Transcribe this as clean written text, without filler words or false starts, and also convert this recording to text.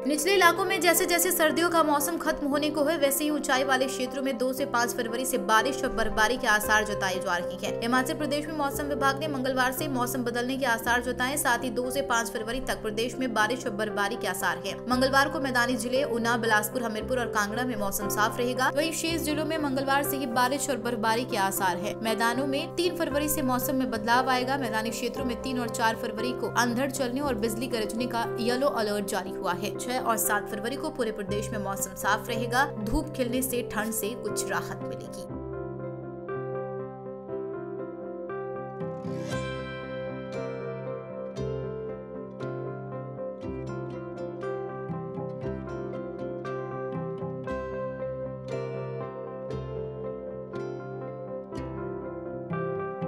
निचले इलाकों में जैसे जैसे सर्दियों का मौसम खत्म होने को है, वैसे ही ऊंचाई वाले क्षेत्रों में 2 से 5 फरवरी से बारिश और बर्फबारी के आसार जताए जा रहे हैं। हिमाचल प्रदेश में मौसम विभाग ने मंगलवार से मौसम बदलने के आसार जताए, साथ ही 2 से 5 फरवरी तक प्रदेश में बारिश और बर्फबारी के आसार है। मंगलवार को मैदानी जिले ऊना, बिलासपुर, हमीरपुर और कांगड़ा में मौसम साफ रहेगा। वहीं शेष जिलों में मंगलवार से ही बारिश और बर्फबारी के आसार है। मैदानों में 3 फरवरी से मौसम में बदलाव आएगा। मैदानी क्षेत्रों में 3 और 4 फरवरी को अंधड़ चलने और बिजली गरजने का येलो अलर्ट जारी हुआ है। 6 और 7 फरवरी को पूरे प्रदेश में मौसम साफ रहेगा। धूप खिलने से ठंड से कुछ राहत मिलेगी।